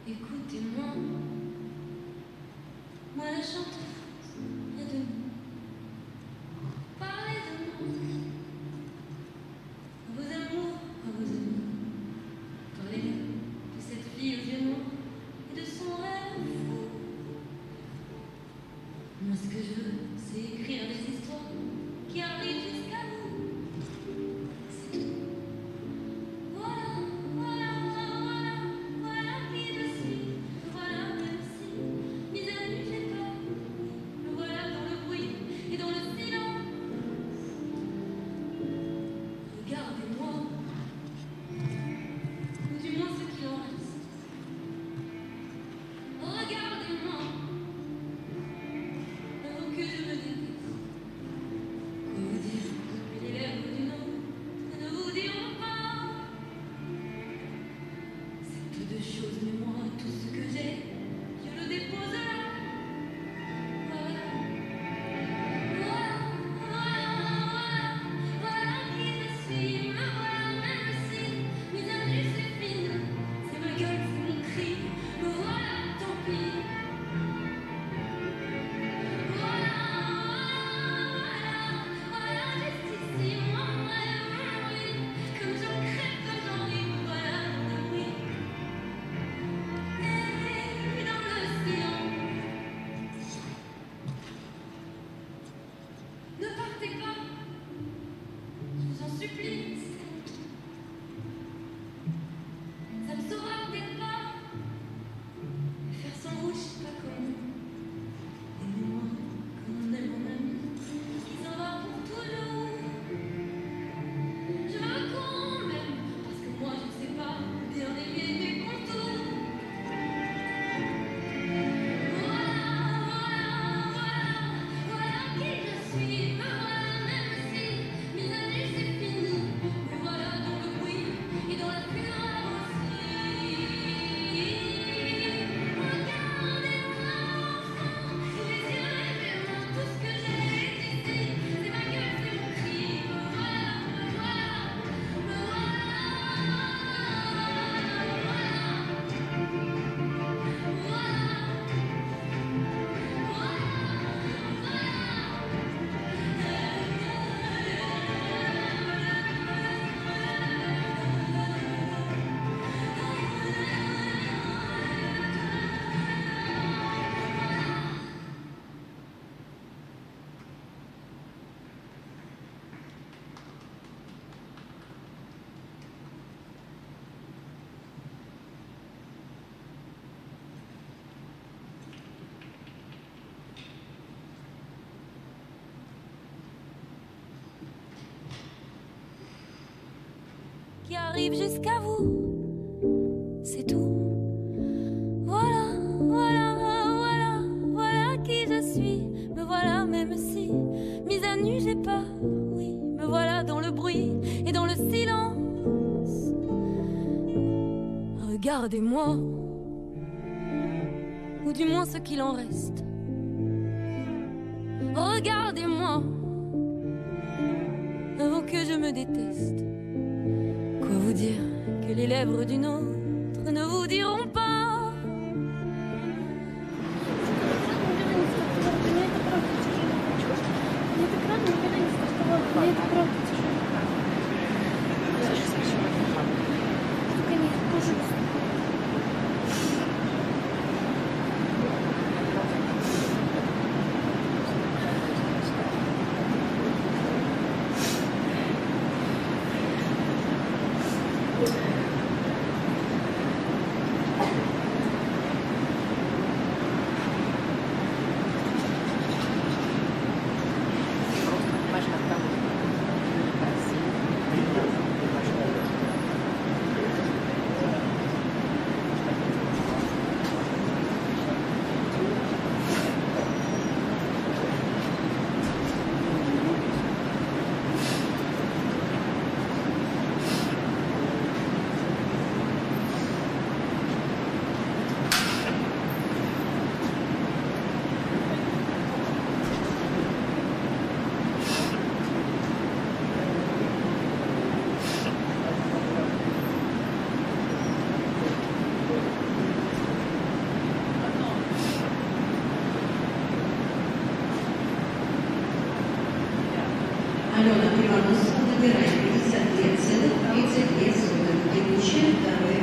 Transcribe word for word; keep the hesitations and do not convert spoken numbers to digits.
Écoutez-moi, moi la chanteuse, près de nous. Parlez de moi, à vos amours, à vos amis. Parlez de cette fille aux yeux noirs et de son rêve fou. Moi ce que je veux, c'est écrire des histoires qui arrivent jusqu'à vous. C'est tout. Voilà, voilà, voilà, voilà qui je suis. Voilà même si, mes amis, j'ai peur. Me voilà dans le bruit et dans le silence. Regardez-moi, ou du moins ce qu'il en reste. Regardez-moi, avant que je me déteste. Quoi vous dire, les lèvres d'une autre ne vous diront pas. C'est peu de choses, mais moi, tout ce que j'ai, je le dépose là. Voilà, voilà, voilà, voilà, voilà qui je suis. Me voilà même si, mes amis, c'est fini. C'est ma gueule, c'est mon cri. Me voilà, tant pis. Voilà, voilà, voilà, juste ici, moi, oui. Comme j'en crève, comme j'en ris, me voilà dans le bruit. Et dans le silence. Ne partez pas, je vous en supplie. Ça ne saura peut-être pas. Mais faire sans vous, je sais pas comment. Aimez-moi comme on aime mon ami, qui s'en va pour toujours. Je veux qu'on m'aime, parce que moi je ne sais pas bien aimer mes contours. Voilà, voilà, voilà, voilà qui je suis. Me voilà même si, mes amis, c'est fini. Me voilà dans le bruit et dans la fureur aussi. Regardez-moi, enfant, les yeux lèvez-moi, tout ce que j'ai est ici. C'est ma gueule, c'est mon cri. Me voilà, me voilà, me qui arrive jusqu'à vous, c'est tout. Voilà, voilà, voilà, voilà qui je suis. Me voilà même si, mise à nu, j'ai peur, oui. Me voilà dans le bruit et dans le silence. Regardez-moi, ou du moins ce qu'il en reste. Regardez-moi, avant que je me déteste. Quoi vous dire que les lèvres d'une autre ne vous diront pas. Алена Ивановна набирает пятьдесят две целых тридцать две сотых, ведущая второе